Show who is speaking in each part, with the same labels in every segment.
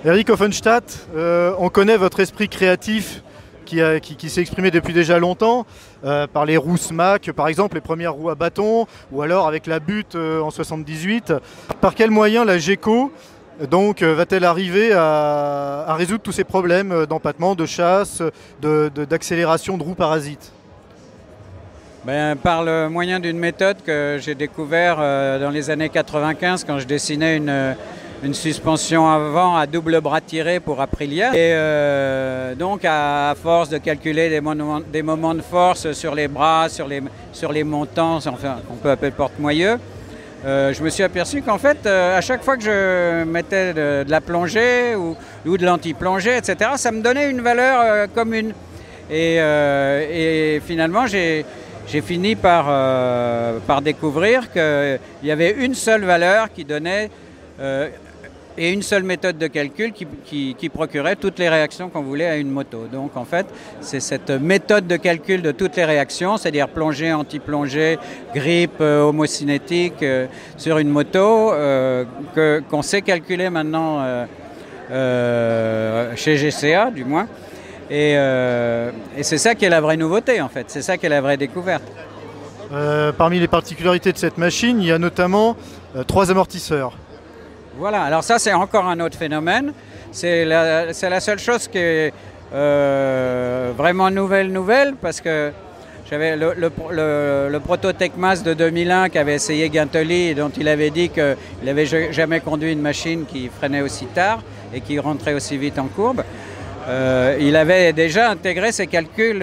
Speaker 1: Eric Offenstadt, on connaît votre esprit créatif qui s'est exprimé depuis déjà longtemps, par les roues SMAC, par exemple, les premières roues à bâton, ou alors avec la butte en 78. Par quels moyens la GECO va-t-elle arriver à résoudre tous ces problèmes d'empattement, de chasse, d'accélération de roues parasites?
Speaker 2: Par le moyen d'une méthode que j'ai découvert dans les années 95 quand je dessinais une suspension avant à double bras tiré pour Aprilia. Et donc à force de calculer des moments de force sur les bras, sur les montants, enfin qu'on peut appeler porte-moyeu, je me suis aperçu qu'en fait à chaque fois que je mettais de la plongée ou de l'anti-plongée, etc., ça me donnait une valeur commune. Et finalement j'ai fini par découvrir qu'il y avait une seule valeur qui donnait et une seule méthode de calcul qui procurait toutes les réactions qu'on voulait à une moto. Donc en fait, c'est cette méthode de calcul de toutes les réactions, c'est-à-dire plongée, anti-plongée, grippe, homocinétique sur une moto qu'on sait calculer maintenant chez GCA du moins. Et c'est ça qui est la vraie nouveauté en fait, c'est ça qui est la vraie découverte.
Speaker 1: Parmi les particularités de cette machine, il y a notamment 3 amortisseurs.
Speaker 2: Voilà, alors ça c'est encore un autre phénomène. C'est la seule chose qui est vraiment nouvelle, parce que j'avais le proto Tecmas de 2001 qu'avait essayé Guintoli et dont il avait dit qu'il n'avait jamais conduit une machine qui freinait aussi tard et qui rentrait aussi vite en courbe. Il avait déjà intégré ces calculs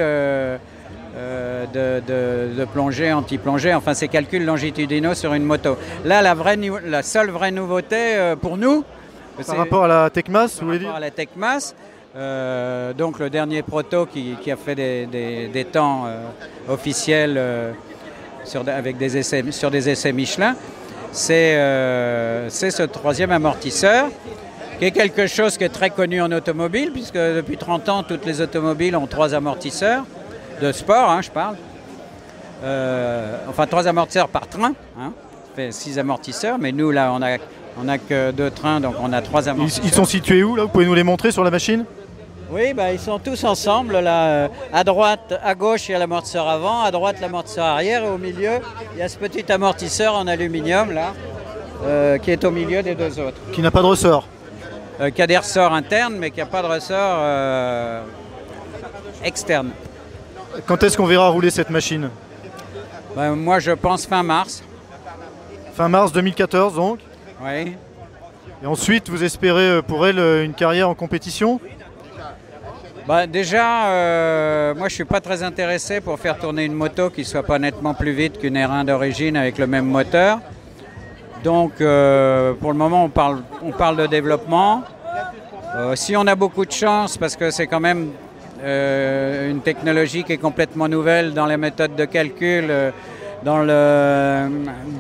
Speaker 2: de plongée, anti-plongée, enfin ces calculs longitudinaux sur une moto. Là, la seule vraie nouveauté pour nous...
Speaker 1: Par rapport à la Tecmas, vous voulez dire ?
Speaker 2: Par rapport à la Tecmas, donc le dernier proto qui a fait des temps officiels sur des essais Michelin, c'est ce 3e amortisseur, qui est quelque chose qui est très connu en automobile, puisque depuis 30 ans, toutes les automobiles ont 3 amortisseurs, de sport, je parle. Enfin, 3 amortisseurs par train, ça fait 6 amortisseurs, mais nous, là, on a que 2 trains, donc on a 3 amortisseurs.
Speaker 1: Ils sont situés où, là? Vous pouvez nous les montrer sur la machine?
Speaker 2: Oui, ils sont tous ensemble, là. À droite, à gauche, il y a l'amortisseur avant, à droite, l'amortisseur arrière, et au milieu, il y a ce petit amortisseur en aluminium, là, qui est au milieu des 2 autres.
Speaker 1: Qui n'a pas de ressort?
Speaker 2: Qui a des ressorts internes, mais qui n'a pas de ressort externe.
Speaker 1: Quand est-ce qu'on verra rouler cette machine?
Speaker 2: Moi, je pense fin mars.
Speaker 1: Fin mars 2014, donc?
Speaker 2: Oui.
Speaker 1: Et ensuite, vous espérez pour elle une carrière en compétition?
Speaker 2: Déjà, moi, je ne suis pas très intéressé pour faire tourner une moto qui ne soit pas nettement plus vite qu'une R1 d'origine avec le même moteur. Donc, pour le moment, on parle de développement. Si on a beaucoup de chance, parce que c'est quand même une technologie qui est complètement nouvelle dans les méthodes de calcul, dans la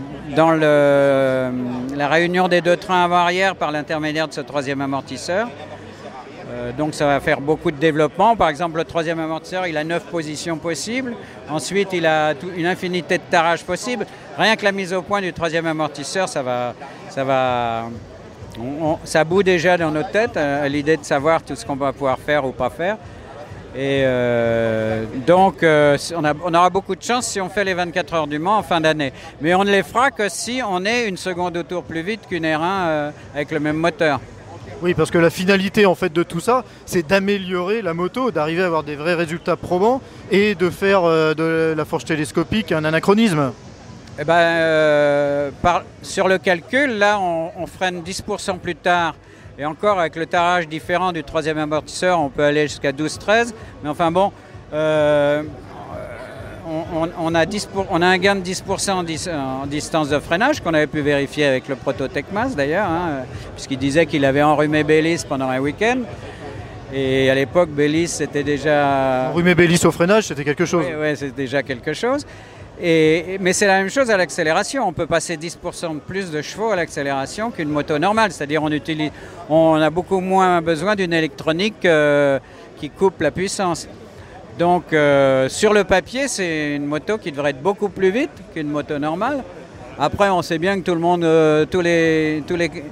Speaker 2: réunion des 2 trains avant-arrière par l'intermédiaire de ce 3e amortisseur. Donc ça va faire beaucoup de développement. Par exemple, le 3e amortisseur, il a 9 positions possibles. Ensuite, il a une infinité de tarages possibles. Rien que la mise au point du 3e amortisseur, ça bout déjà dans notre tête à l'idée de savoir tout ce qu'on va pouvoir faire ou pas faire. Et donc, on aura beaucoup de chance si on fait les 24 heures du Mans en fin d'année. Mais on ne les fera que si on est une seconde au tour plus vite qu'une R1 avec le même moteur.
Speaker 1: Oui, parce que la finalité en fait de tout ça, c'est d'améliorer la moto, d'arriver à avoir des vrais résultats probants et de faire de la fourche télescopique un anachronisme.
Speaker 2: Sur le calcul, là, on freine 10% plus tard. Et encore, avec le tarage différent du 3e amortisseur, on peut aller jusqu'à 12-13. Mais enfin bon, on a un gain de 10% en distance de freinage qu'on avait pu vérifier avec le proto Tecmas d'ailleurs, puisqu'il disait qu'il avait enrhumé Bélis pendant un week-end. Et à l'époque, Bélis, c'était déjà...
Speaker 1: Enrhumer Bélis au freinage, c'était quelque chose.
Speaker 2: Oui, c'était déjà quelque chose. Mais c'est la même chose à l'accélération. On peut passer 10% de plus de chevaux à l'accélération qu'une moto normale. C'est-à-dire on a beaucoup moins besoin d'une électronique qui coupe la puissance. Donc sur le papier, c'est une moto qui devrait être beaucoup plus vite qu'une moto normale. Après, on sait bien que tout le monde, tous les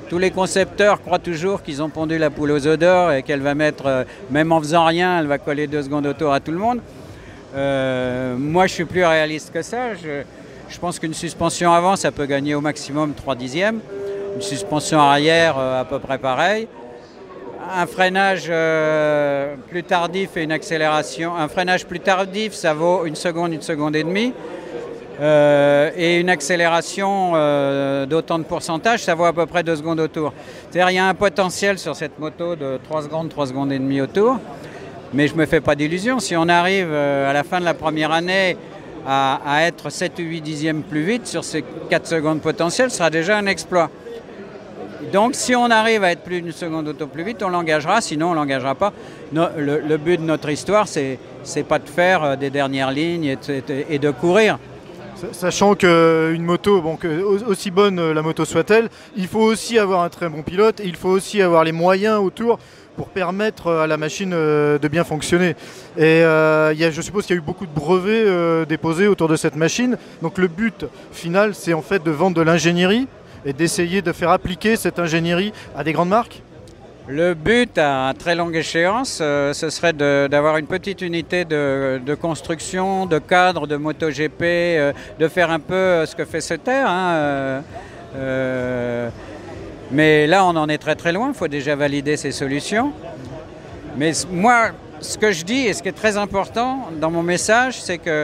Speaker 2: Tous les concepteurs croient toujours qu'ils ont pondu la poule aux œufs d'or et qu'elle va mettre, même en faisant rien, elle va coller 2 secondes autour à tout le monde. Moi, je suis plus réaliste que ça. Je pense qu'une suspension avant, ça peut gagner au maximum 3/10. Une suspension arrière, à peu près pareil. Un freinage plus tardif et une accélération. Un freinage plus tardif, ça vaut 1 seconde, 1 seconde et demie. Et une accélération d'autant de pourcentage, ça vaut à peu près 2 secondes autour. C'est-à-dire il y a un potentiel sur cette moto de 3 secondes, 3 secondes et demie autour. Mais je ne me fais pas d'illusions. Si on arrive à la fin de la première année à être 7 ou 8 dixièmes plus vite sur ces 4 secondes potentielles, ce sera déjà un exploit. Donc si on arrive à être plus d'1 seconde auto plus vite, on l'engagera, sinon on ne l'engagera pas. Le but de notre histoire, c'est pas de faire des dernières lignes et de courir.
Speaker 1: Sachant qu'une moto, bon, aussi bonne la moto soit-elle, il faut aussi avoir un très bon pilote et il faut aussi avoir les moyens autour pour permettre à la machine de bien fonctionner. Et je suppose qu'il y a eu beaucoup de brevets déposés autour de cette machine. Donc le but final, c'est en fait de vendre de l'ingénierie et d'essayer de faire appliquer cette ingénierie à des grandes marques.
Speaker 2: Le but à très longue échéance, ce serait d'avoir une petite unité de construction, de cadre, de MotoGP, de faire un peu ce que fait Sutter. Mais là, on en est très très loin, il faut déjà valider ces solutions. Mais moi, ce que je dis et ce qui est très important dans mon message, c'est que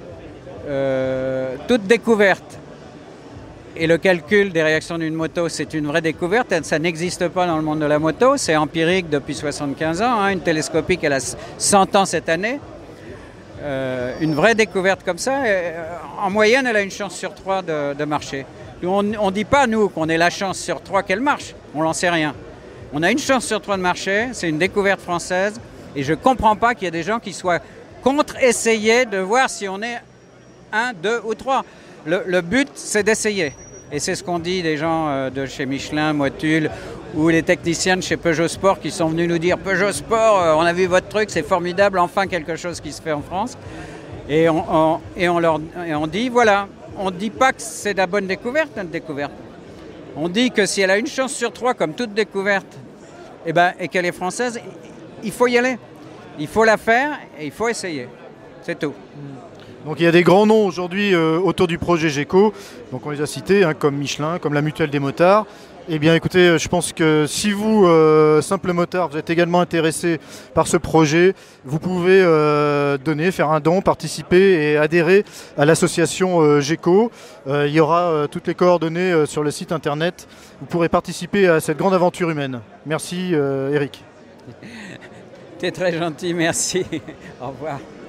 Speaker 2: toute découverte et le calcul des réactions d'une moto, c'est une vraie découverte. Ça n'existe pas dans le monde de la moto. C'est empirique depuis 75 ans. Une télescopique, elle a 100 ans cette année. Une vraie découverte comme ça, en moyenne, elle a une chance sur 3 de marcher. On ne dit pas, nous, qu'on ait la chance sur 3 qu'elle marche. On n'en sait rien. On a une chance sur 3 de marcher. C'est une découverte française. Et je ne comprends pas qu'il y ait des gens qui soient contre essayer de voir si on est 1, 2 ou 3. Le but, c'est d'essayer. Et c'est ce qu'ont dit les gens de chez Michelin, Motul, ou les techniciens de chez Peugeot Sport qui sont venus nous dire « Peugeot Sport, on a vu votre truc, c'est formidable, enfin quelque chose qui se fait en France. » Et on dit « Voilà, on ne dit pas que c'est de la bonne découverte, notre découverte. On dit que si elle a une chance sur 3, comme toute découverte, et qu'elle est française, il faut y aller. Il faut la faire et il faut essayer. C'est tout. »
Speaker 1: Donc il y a des grands noms aujourd'hui autour du projet GECO, donc on les a cités, comme Michelin, comme la Mutuelle des motards. Eh bien écoutez, je pense que si vous, simple motard, vous êtes également intéressé par ce projet, vous pouvez donner, faire un don, participer et adhérer à l'association GECO. Il y aura toutes les coordonnées sur le site internet. Vous pourrez participer à cette grande aventure humaine. Merci Eric.
Speaker 2: T'es très gentil, merci. Au revoir.